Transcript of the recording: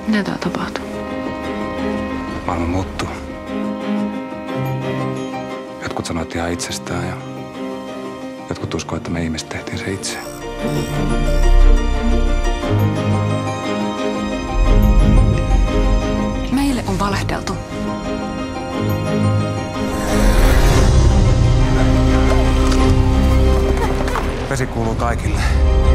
Mitä tää tapahtuu? Maailma muuttuu. Jotkut sanoivat ihan itsestään ja jotkut uskoivat, että me ihmiset tehtiin se itse. Meille on valehdeltu. Vesi kuuluu kaikille.